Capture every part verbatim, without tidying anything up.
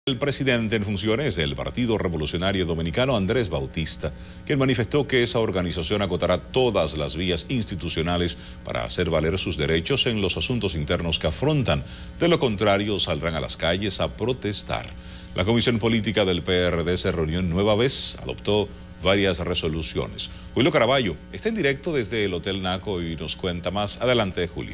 El presidente en funciones del Partido Revolucionario Dominicano, Andrés Bautista, quien manifestó que esa organización acotará todas las vías institucionales para hacer valer sus derechos en los asuntos internos que afrontan. De lo contrario, saldrán a las calles a protestar. La Comisión Política del P R D se reunió nueva vez, adoptó varias resoluciones. Julio Caraballo está en directo desde el Hotel Naco y nos cuenta más. Adelante, Julio.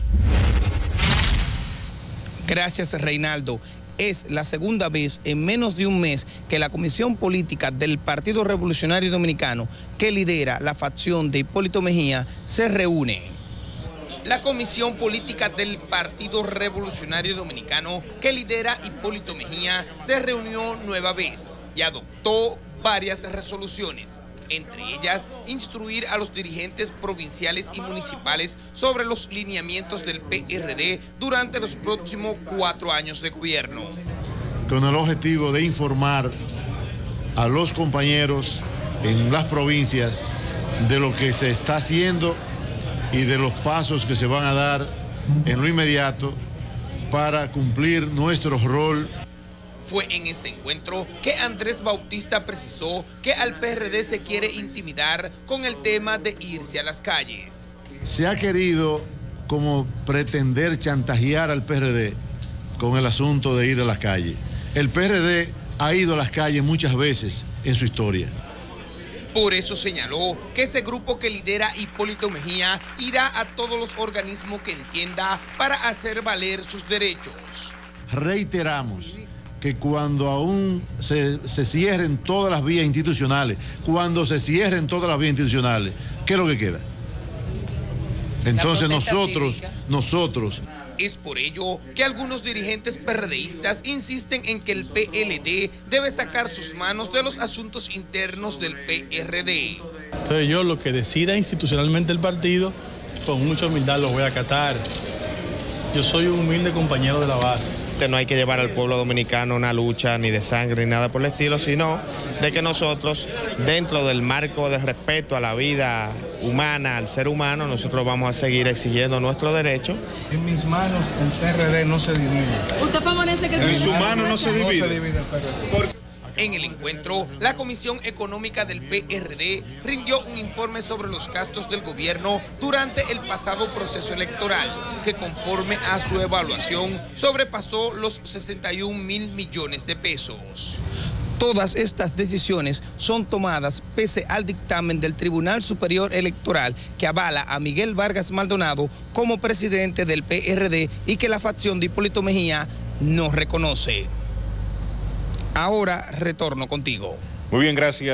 Gracias, Reinaldo. Es la segunda vez en menos de un mes que la Comisión Política del Partido Revolucionario Dominicano, que lidera la facción de Hipólito Mejía, se reúne. La Comisión Política del Partido Revolucionario Dominicano, que lidera Hipólito Mejía, se reunió nueva vez y adoptó varias resoluciones. Entre ellas, instruir a los dirigentes provinciales y municipales sobre los lineamientos del P R D durante los próximos cuatro años de gobierno. Con el objetivo de informar a los compañeros en las provincias de lo que se está haciendo y de los pasos que se van a dar en lo inmediato para cumplir nuestro rol. Fue en ese encuentro que Andrés Bautista precisó que al P R D se quiere intimidar con el tema de irse a las calles. Se ha querido como pretender chantajear al P R D con el asunto de ir a las calles. El P R D ha ido a las calles muchas veces en su historia. Por eso señaló que ese grupo que lidera Hipólito Mejía irá a todos los organismos que entienda para hacer valer sus derechos. Reiteramos que cuando aún se, se cierren todas las vías institucionales, cuando se cierren todas las vías institucionales, ¿qué es lo que queda? Entonces nosotros, nosotros... Es por ello que algunos dirigentes PRDistas insisten en que el P L D debe sacar sus manos de los asuntos internos del P R D. Entonces yo lo que decida institucionalmente el partido, con mucha humildad lo voy a acatar. Yo soy un humilde compañero de la base. No hay que llevar al pueblo dominicano una lucha ni de sangre ni nada por el estilo, sino de que nosotros, dentro del marco de respeto a la vida humana, al ser humano, nosotros vamos a seguir exigiendo nuestros derechos. En mis manos el P R D no se divide. ¿Usted favorece que el En su mano no se divide? No se divide el P R D. En el encuentro, la Comisión Económica del P R D rindió un informe sobre los gastos del gobierno durante el pasado proceso electoral, que conforme a su evaluación sobrepasó los sesenta y un mil millones de pesos. Todas estas decisiones son tomadas pese al dictamen del Tribunal Superior Electoral que avala a Miguel Vargas Maldonado como presidente del P R D y que la facción de Hipólito Mejía no reconoce. Ahora retorno contigo. Muy bien, gracias.